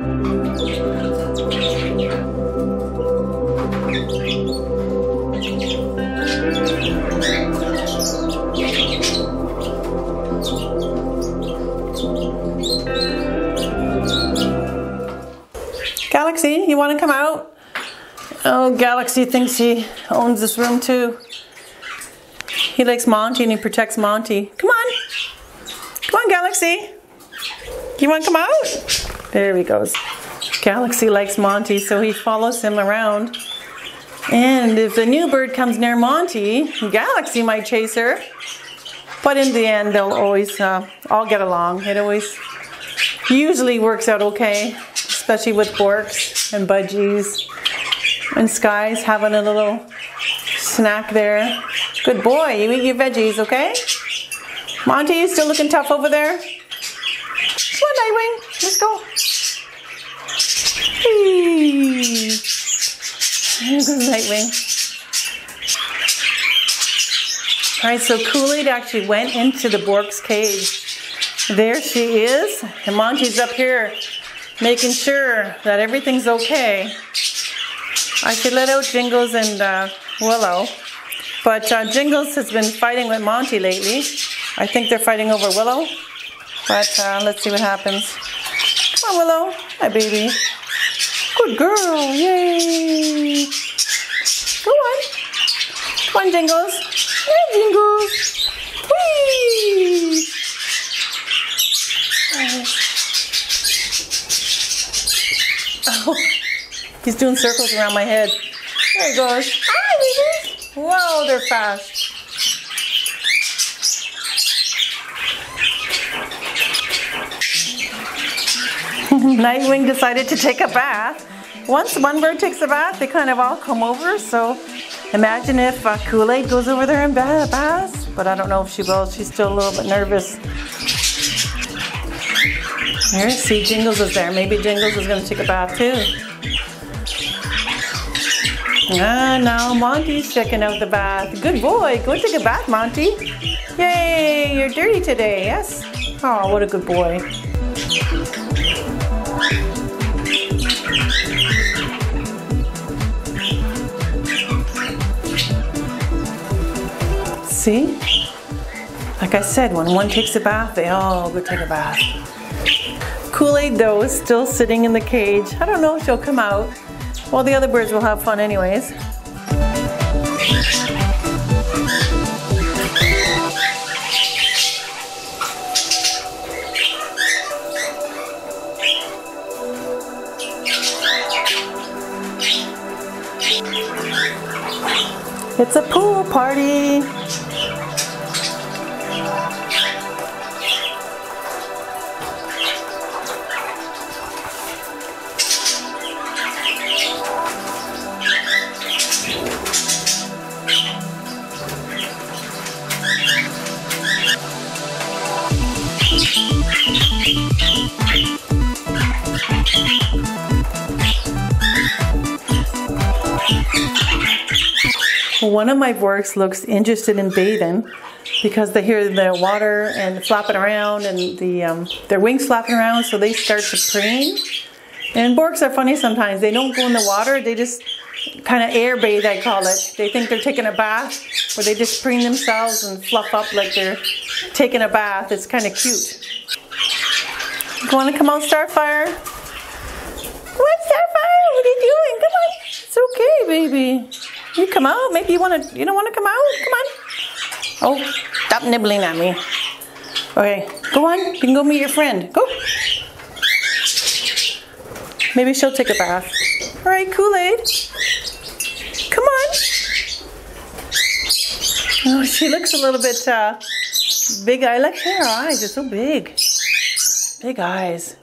Galaxy, you want to come out? Oh, Galaxy thinks he owns this room too. He likes Monty and he protects Monty. Come on. Come on, Galaxy. You want to come out? There he goes. Galaxy likes Monty, so he follows him around. And if the new bird comes near Monty, Galaxy might chase her. But in the end, they'll always all get along. It always usually works out okay, especially with Borks and Budgies. And Sky's having a little snack there. Good boy, you eat your veggies, okay? Monty, you still looking tough over there? Come on, Nightwing, let's go. Whee. There goes Nightwing. Alright, so Kool-Aid actually went into the Bork's cage. There she is, and Monty's up here making sure that everything's okay. I should let out Jingles and Willow, but Jingles has been fighting with Monty lately. I think they're fighting over Willow, but let's see what happens. Come on, Willow. Hi, baby. Good girl. Yay. Go on. Come on, Jingles. Hey, Jingles. Whee. Oh, he's doing circles around my head. There he goes. Hi, baby. Whoa, they're fast. Nightwing decided to take a bath. Once one bird takes a bath, they kind of all come over. So imagine if Kool-Aid goes over there and baths. But I don't know if she will. She's still a little bit nervous. There, see, Jingles is there. Maybe Jingles is going to take a bath too. Ah, now Monty's checking out the bath. Good boy. Go take a bath, Monty. Yay, you're dirty today, yes? Oh, what a good boy. See? Like I said, when one takes a bath, they all go take a bath. Kool-Aid, though, is still sitting in the cage. I don't know if she'll come out. Well, the other birds will have fun anyways. It's a pool party. One of my Borks looks interested in bathing because they hear the water and flapping around and their wings flapping around, so they start to preen. And Borks are funny sometimes. They don't go in the water, they just kind of air bathe, I call it. They think they're taking a bath, or they just preen themselves and fluff up like they're taking a bath. It's kind of cute. You want to come out, Starfire? What, Starfire? What are you doing? Come on. It's okay, baby. You come out. Maybe you don't want to come out? Come on. Oh, stop nibbling at me. Okay, go on. You can go meet your friend. Go. Maybe she'll take a bath. All right, Kool-Aid. Come on. Oh, she looks a little bit big eye. Look, her eyes are so big. Big eyes.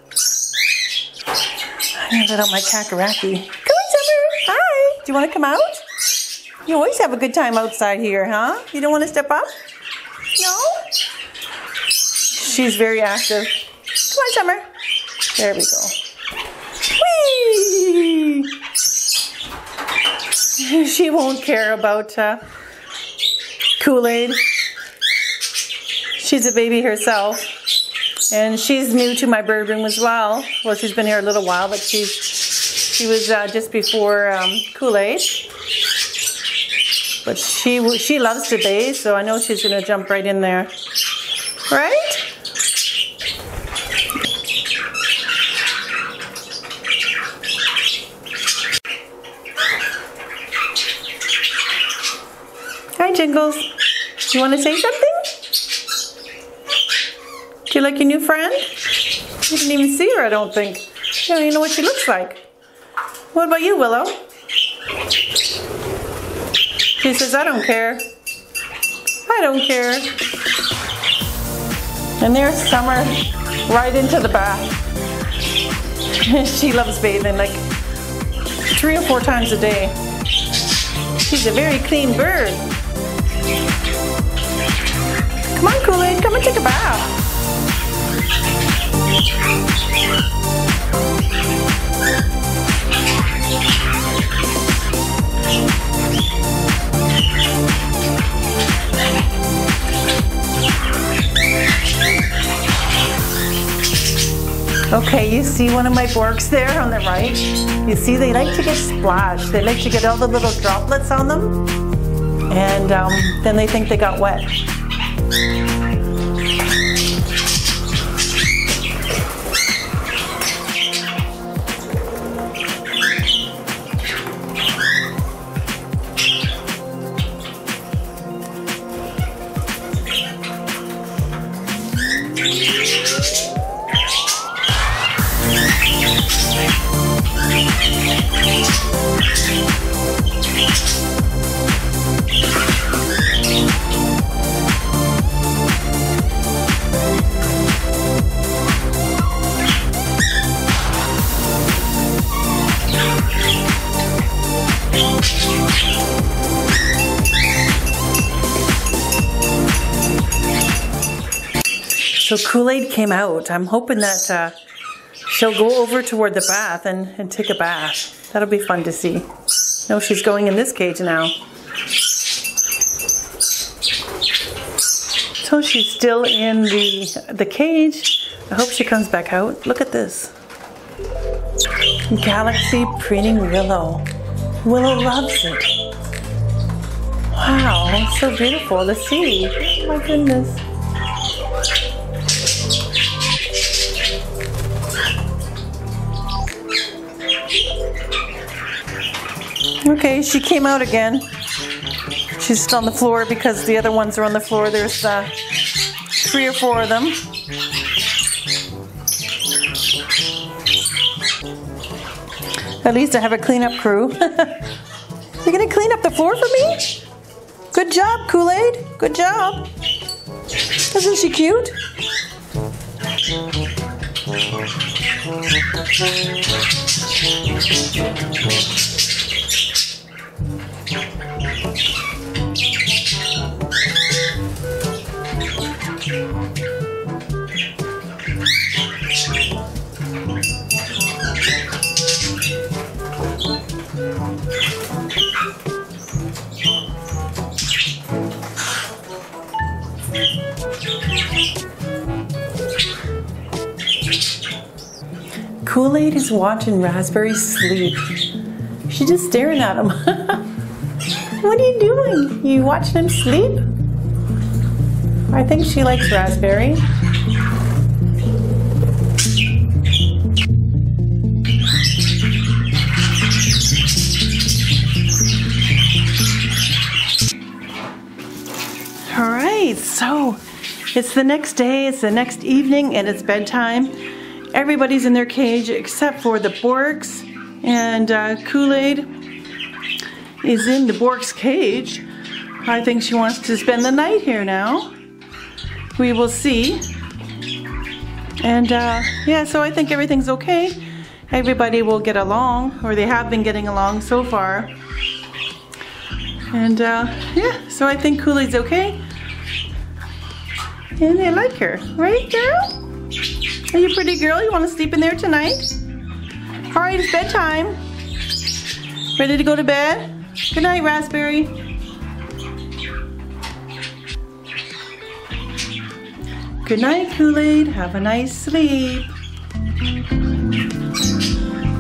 I'm going to let out my cacaraki. Come on, Summer. Hi. Do you want to come out? You always have a good time outside here, huh? You don't want to step up? No? She's very active. Come on, Summer. There we go. Whee! She won't care about Kool-Aid. She's a baby herself. And she's new to my bird room as well. Well, she's been here a little while, but she was just before Kool-Aid. But she loves to bathe, so I know she's gonna jump right in there. Right? Hi, Jingles. You want to say something? Do you like your new friend? You didn't even see her, I don't think. You don't even know what she looks like. What about you, Willow? She says, I don't care. I don't care. And there's Summer right into the bath. She loves bathing like 3 or 4 times a day. She's a very clean bird. Come on, Kool-Aid, come and take a bath. Okay, you see one of my Borks there on the right? You see they like to get splashed. They like to get all the little droplets on them. And then they think they got wet. So Kool-Aid came out. I'm hoping that she'll go over toward the bath and take a bath. That'll be fun to see. No, she's going in this cage now. So she's still in the cage. I hope she comes back out. Look at this. Galaxy preening Willow. Willow loves it. Wow, it's so beautiful to see. Oh my goodness. Okay, she came out again. She's still on the floor because the other ones are on the floor. There's 3 or 4 of them. At least I have a cleanup crew. You're gonna clean up the floor for me? Good job, Kool-Aid. Good job. Isn't she cute? Kool-Aid is watching Raspberry sleep. She's just staring at him. What are you doing? You watching him sleep? I think she likes Raspberry. All right, so it's the next day, it's the next evening, and it's bedtime. Everybody's in their cage except for the Borks, and Kool-Aid is in the Bork's cage. I think she wants to spend the night here now. We will see. And yeah, so I think everything's okay. Everybody will get along, or they have been getting along so far. And yeah, so I think Kool-Aid's okay. And I like her, right, girl? Are you a pretty girl? You want to sleep in there tonight? All right, it's bedtime. Ready to go to bed? Good night, Raspberry. Good night, Kool-Aid. Have a nice sleep.